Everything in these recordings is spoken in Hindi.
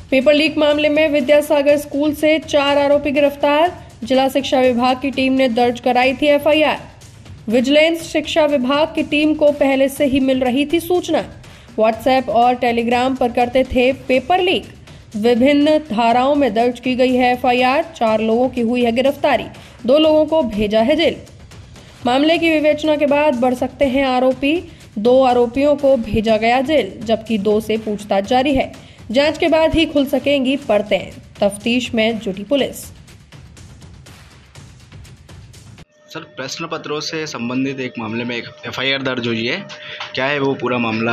पेपर लीक मामले में विद्यासागर स्कूल से 4 आरोपी गिरफ्तार। जिला शिक्षा विभाग की टीम ने दर्ज कराई थी एफआईआर। विजिलेंस शिक्षा विभाग की टीम को पहले से ही मिल रही थी सूचना। व्हाट्सएप और टेलीग्राम पर करते थे पेपर लीक। विभिन्न धाराओं में दर्ज की गई है एफआईआर। 4 लोगों की हुई है गिरफ्तारी, 2 लोगों को भेजा है जेल। मामले की विवेचना के बाद बढ़ सकते हैं आरोपी। 2 आरोपियों को भेजा गया जेल, जबकि 2 से पूछताछ जारी है। जांच के बाद ही खुल सकेंगी परतें। तफ्तीश में जुटी पुलिस। सर, प्रश्न पत्रों से संबंधित एक मामले में एक एफआईआर दर्ज हुई है, क्या है वो पूरा मामला?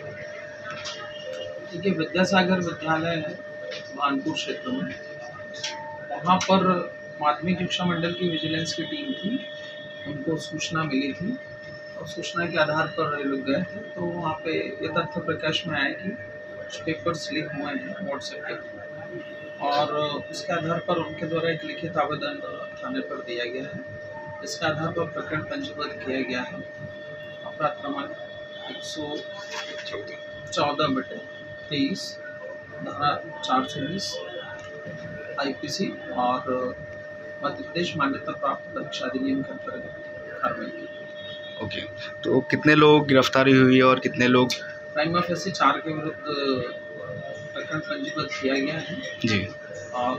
देखिए, विद्यासागर विद्यालय है मानपुर क्षेत्र में, वहाँ पर माध्यमिक शिक्षा मंडल की विजिलेंस की टीम थी। उनको सूचना मिली थी और सूचना के आधार पर ये लोग गए थे। तो वहाँ पे ये तथ्य प्रकाश में आया कि कुछ पेपर्स लीक हुए हैं व्हाट्सएप के, और उसके आधार पर उनके द्वारा एक लिखित आवेदन थाने पर दिया गया है। इसके आधार पर प्रकरण पंजीबद्ध किया गया है। अपराध क्रमांक 114/23 धारा 420 आईपीसी और मध्य प्रदेश मान्यता प्राप्त परीक्षा अधिनियम के अंतर्गत कार्रवाई की। ओके, तो कितने लोग गिरफ्तारी हुई और कितने लोग? प्राइमा फेसी 4 के विरुद्ध प्रकरण पंजीबद्ध किया गया है जी, और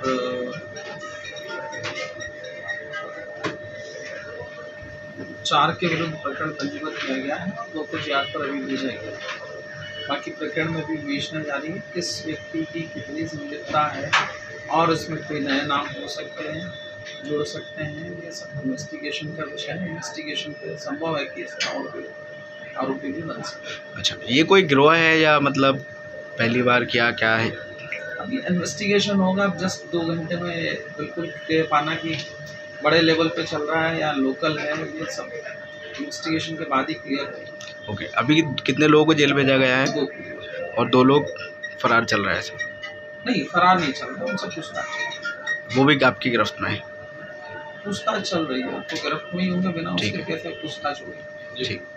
4 के विरुद्ध प्रकरण पंजीबद्ध किया गया है। 2 को जांच पर अभी भेजा गया है। बाकी प्रकरण में भी विवेचना जारी है, किस व्यक्ति की कितनी संलिप्तता है और इसमें कोई नए नाम हो सकते हैं, जोड़ सकते हैं। ये सब इन्वेस्टिगेशन का विषय है। इन्वेस्टिगेशन पे संभव है कि इसका और कोई आरोपी भी बन सकते हैं। अच्छा, ये कोई गिरोह है या मतलब पहली बार क्या है? अभी इन्वेस्टिगेशन होगा। अब जस्ट 2 घंटे में बिल्कुल कह पाना कि बड़े लेवल पे चल रहा है या लोकल है, ये सब इन्वेस्टिगेशन के बाद ही क्लियर होगा। ओके, अभी कितने लोगों को जेल भेजा गया है? 2 और 2 लोग फरार चल रहा है सर? नहीं, फरार नहीं चल रहा, उनसे पूछताछ चल रही है। वो भी आपकी गिरफ्त में है? पूछताछ चल रही है, तो गिरफ्त में ही होंगे, बिना उसके कैसे पूछताछ होगी। ठीक।